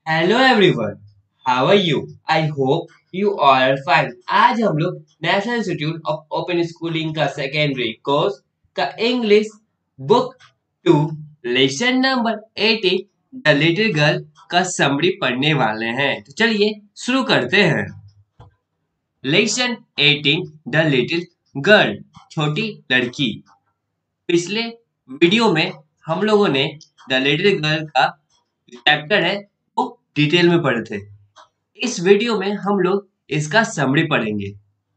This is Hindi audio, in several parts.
Hello everyone, how are you? I hope you are fine. आज हम लोग national institute of open schooling का सेकेंडरी कोर्स का English book 2 lesson number 18 the little girl का समरी पढ़ने वाले हैं। तो चलिए शुरू करते हैं। लेसन 18 द लिटिल गर्ल, छोटी लड़की। पिछले वीडियो में हम लोगों ने द लिटिल गर्ल का चैप्टर है वो डिटेल में पढ़े थे। इस वीडियो में हम लोग इसका समरी पढ़ेंगे।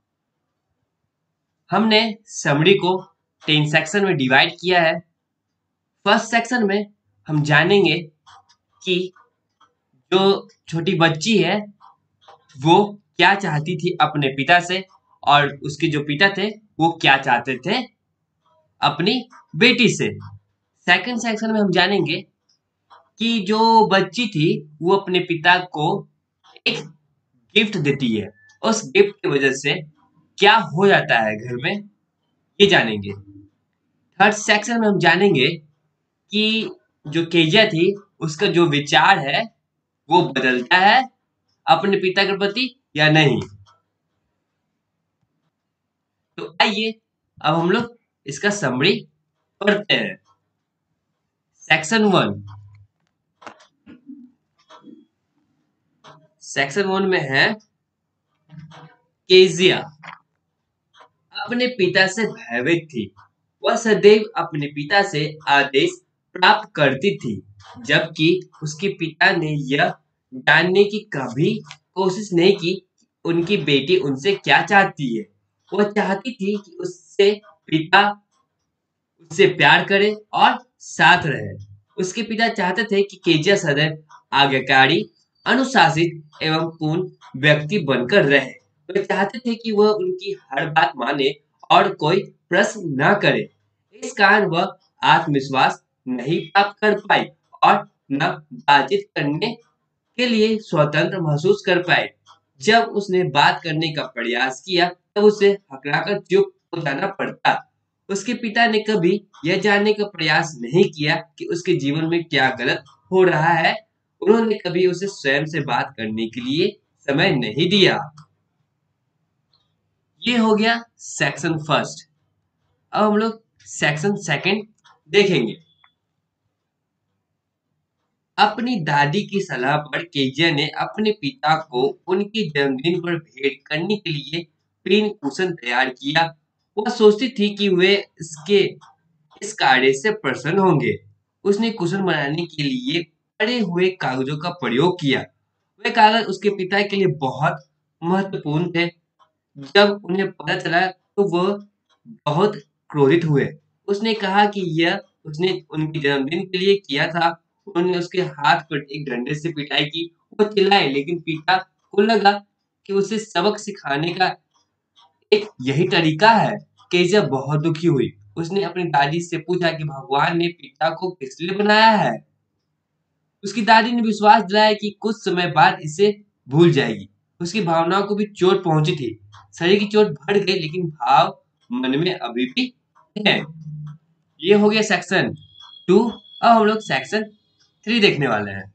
हमने समरी को 10 सेक्शन में डिवाइड किया है। फर्स्ट सेक्शन में हम जानेंगे कि जो छोटी बच्ची है वो क्या चाहती थी अपने पिता से, और उसके जो पिता थे वो क्या चाहते थे अपनी बेटी से। सेकंड सेक्शन में हम जानेंगे कि जो बच्ची थी वो अपने पिता को एक गिफ्ट देती है, उस गिफ्ट की वजह से क्या हो जाता है घर में, ये जानेंगे। थर्ड सेक्शन में हम जानेंगे कि जो केजिया थी उसका जो विचार है वो बदलता है अपने पिता के प्रति या नहीं। तो आइए अब हम लोग इसका समरी पढ़ते हैं। Section one. सेक्शन वन में है केजिया अपने पिता से भयभीत थी। वह सदैव अपने पिता से आदेश प्राप्त करती थी, जबकि उसके पिता ने यह जानने की कभी कोशिश नहीं की कि उनकी बेटी उनसे क्या चाहती है। वह चाहती थी कि उससे पिता उससे प्यार करे और साथ रहे। उसके पिता चाहते थे कि केजिया सदैव आज्ञाकारी, अनुशासित एवं पूर्ण व्यक्ति बनकर रहे। वे चाहते थे कि वह उनकी हर बात माने और कोई प्रश्न न करे। इस कारण वह आत्मविश्वास नहीं प्राप्त कर पाई और न बातचीत करने के लिए स्वतंत्र महसूस कर पाए। जब उसने बात करने का प्रयास किया तब उसे हकलाकर चुप हो जाना पड़ता। उसके पिता ने कभी यह जानने का प्रयास नहीं किया कि उसके जीवन में क्या गलत हो रहा है। उन्होंने कभी उसे स्वयं से बात करने के लिए समय नहीं दिया। ये हो गया सेक्शन फर्स्ट। अब हम लोग सेक्शन सेकंड देखेंगे। अपनी दादी की सलाह पर केजिया ने अपने पिता को उनके जन्मदिन पर भेंट करने के लिए पेन कुशन तैयार किया। वह सोचती थी कि वे इसके इस कार्य से प्रसन्न होंगे। उसने कुशन बनाने के लिए पड़े हुए कागजों का प्रयोग किया। वे कागज उसके पिता के लिए बहुत महत्वपूर्ण थे। जब उन्हें पता चला तो वह बहुत क्रोधित हुए। उसने कहा कि यह उसने उनके जन्मदिन के लिए किया था। उन्होंने उसके हाथ पर एक डंडे से पिटाई की। वो चिल्लाए, लेकिन पिता को लगा कि उसे सबक सिखाने का एक यही तरीका है। केजिया बहुत दुखी हुई। उसने अपनी दादी से पूछा कि भगवान ने पिता को किस लिए बनाया है। उसकी दादी ने विश्वास दिलाया कि कुछ समय बाद इसे भूल जाएगी। उसकी भावनाओं को भी चोट पहुंची थी। शरीर की चोट बढ़ गई, लेकिन भाव मन में अभी भी है। ये हो गया सेक्शन टू। अब हम लोग सेक्शन थ्री देखने वाले हैं।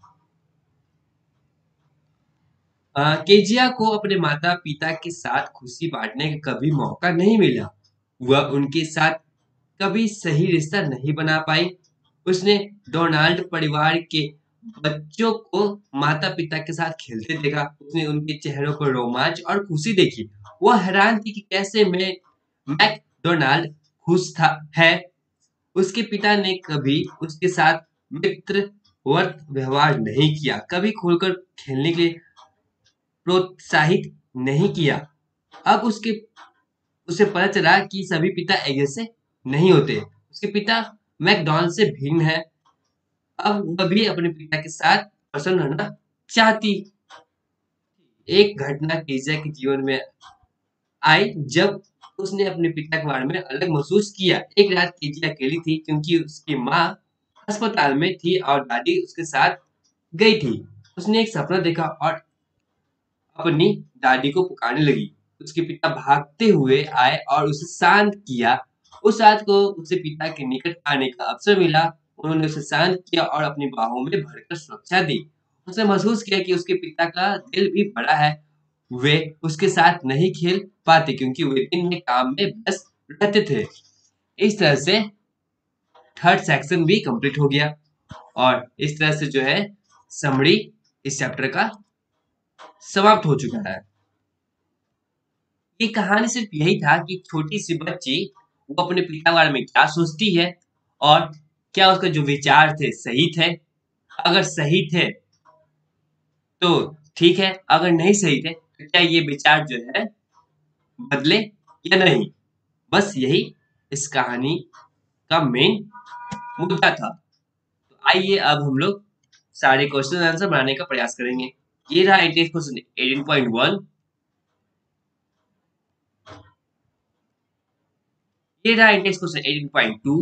केजिया को अपने माता पिता के साथ खुशी बांटने का कभी मौका नहीं मिला। वह उनके साथ कभी सही रिश्ता नहीं बना पाई। उसने डोनाल्ड परिवार के बच्चों को माता पिता के साथ खेलते देखा। उसने उनके चेहरों पर रोमांच और खुशी देखी। वह हैरान थी कि कैसे मैकडोनाल्ड खुश था है। उसके पिता ने कभी उसके साथ मित्रवत व्यवहार नहीं किया, कभी खुलकर खेलने के लिए प्रोत्साहित नहीं किया। अब उसे पता चला कि सभी पिता एक जैसे नहीं होते। उसके पिता मैकडॉनल्ड से भिन्न है। अब वह भी अपने पिता के साथ प्रसन्न रहना चाहती। एक घटना केजिया के जीवन में आई जब उसने अपने पिता के बारे में अलग महसूस किया। एक रात केजिया अकेली थी क्योंकि उसकी माँ अस्पताल में थी और दादी उसके साथ गई थी। उसने एक सपना देखा और अपनी दादी को पुकारने लगी। उसके पिता भागते हुए आए और उसे शांत किया। उस रात को उसे पिता के निकट आने का अवसर मिला। उन्होंने उसे शांत किया और अपनी बाहों में भरकर सुरक्षा दी। उसने महसूस किया कि उसके पिता का दिल भी बड़ा है। वे उसके साथ नहीं खेल पाते क्योंकि वे दिन में काम में व्यस्त रहते थे। इस तरह से थर्ड सेक्शन भी कंप्लीट हो गया और इस तरह से जो है समरी इस चैप्टर का समाप्त हो चुका है। ये कहानी सिर्फ यही था कि छोटी सी बच्ची वो अपने पिता के बारे में क्या सोचती है और क्या उसके जो विचार थे सही थे। अगर सही थे तो ठीक है, अगर नहीं सही थे तो क्या ये विचार जो है बदले या नहीं। बस यही इस कहानी का मेन मुद्दा था। तो आइए अब हम लोग सारे क्वेश्चन आंसर बनाने का प्रयास करेंगे। ये रहा इंटेक्स क्वेश्चन 18.1। ये रहा इंटेक्स क्वेश्चन 18.2।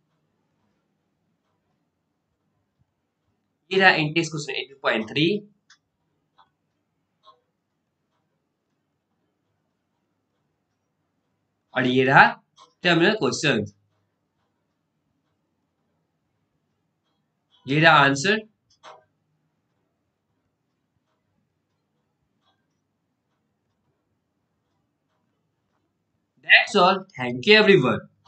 ये रहा इंटेक्स क्वेश्चन 18.3। और ये रहा टर्मिनल क्वेश्चन। ये रहा answer. That's all, thank you everyone.